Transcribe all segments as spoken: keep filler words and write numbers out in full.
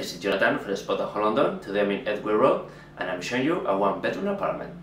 this is Jonathan from Spotahome London. Today I'm in Edgware Road and I'm showing you a one bedroom apartment.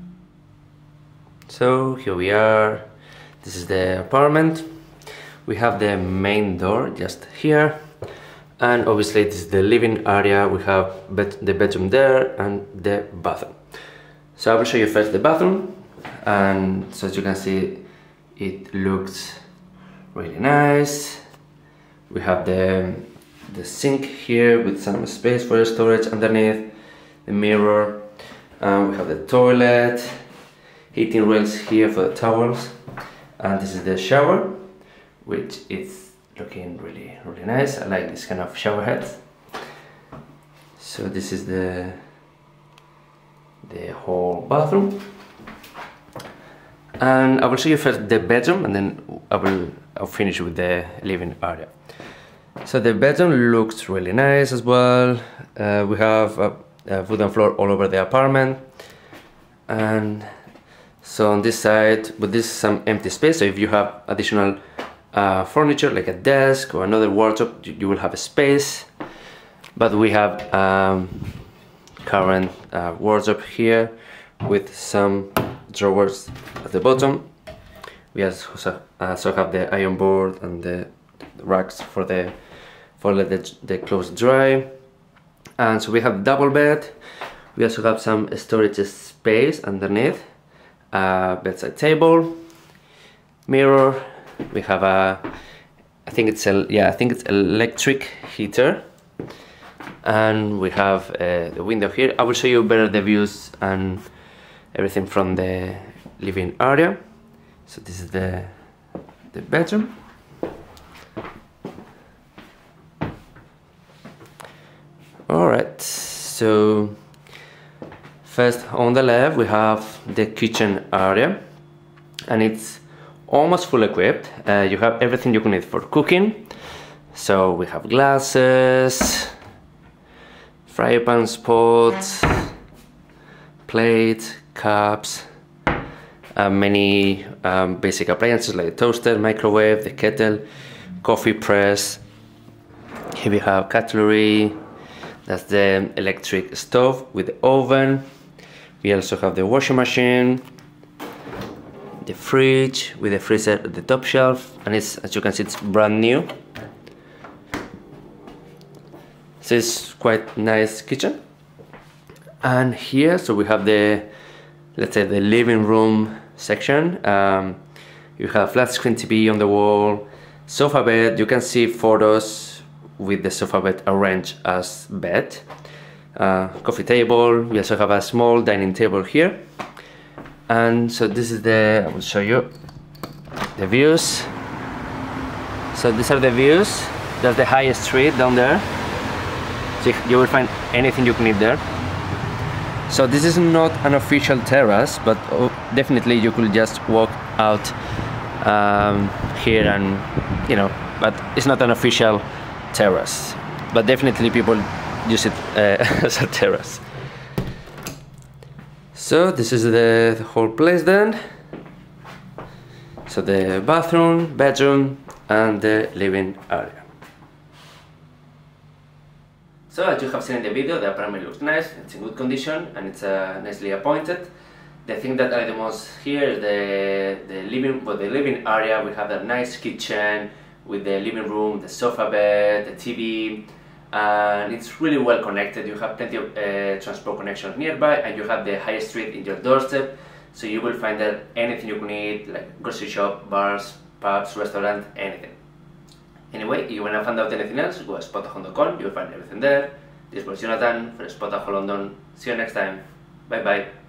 So here we are. This is the apartment. We have the main door just here, and obviously this is the living area. We have bed the bedroom there and the bathroom. So I will show you first the bathroom, and so as you can see, it looks really nice. We have the the sink here with some space for storage underneath, the mirror, and we have the toilet, heating rails here for the towels, and this is the shower, which is looking really really nice. I like this kind of shower heads. So this is the the whole bathroom, and I will show you first the bedroom, and then I will I'll finish with the living area. So the bedroom looks really nice as well. Uh, we have a, a wooden floor all over the apartment, and so on this side, but this is some empty space. So if you have additional uh, furniture like a desk or another wardrobe, you, you will have a space. But we have um, current uh, wardrobe here with some drawers at the bottom. We also, also have the iron board and the racks for the for let the, the clothes dry. And so we have double bed. We also have some storage space underneath, uh, bedside table, mirror. We have a I think it's a yeah I think it's electric heater, and we have uh, the window here. I will show you better the views and everything from the living area. So this is the the bedroom. Alright, so first on the left we have the kitchen area, and it's almost full equipped. Uh, you have everything you can need for cooking. So we have glasses, fry pans, pots, plates, cups, uh, many um, basic appliances like the toaster, microwave, the kettle, coffee press. Here we have cutlery. That's the electric stove with the oven. We also have the washing machine, the fridge with the freezer at the top shelf, and it's, as you can see, it's brand new. So it's quite nice kitchen. And here, so we have the, let's say, the living room section. Um, you have flat screen T V on the wall, sofa bed. You can see photos with the sofa bed arranged as bed, uh, coffee table. We also have a small dining table here, and so this is the, I will show you the views. So these are the views. That's the highest street down there, so you will find anything you need there. So this is not an official terrace, but definitely you could just walk out um, here, and you know, but it's not an official terrace, but definitely people use it uh, as a terrace. So this is the, the whole place then. So the bathroom, bedroom, and the living area. So as you have seen in the video, the apartment looks nice, it's in good condition, and it's uh, nicely appointed. The thing that I like the most here is the, the living well, the living area. We have a nice kitchen with the living room, the sofa bed, the T V, and it's really well connected. You have plenty of uh, transport connections nearby, and you have the high street in your doorstep, so you will find there anything you need, like grocery shop, bars, pubs, restaurant, anything. Anyway, if you want to find out anything else, go to spotahome dot com, you will find everything there. This was Jonathan from Spotahome London. See you next time. Bye bye.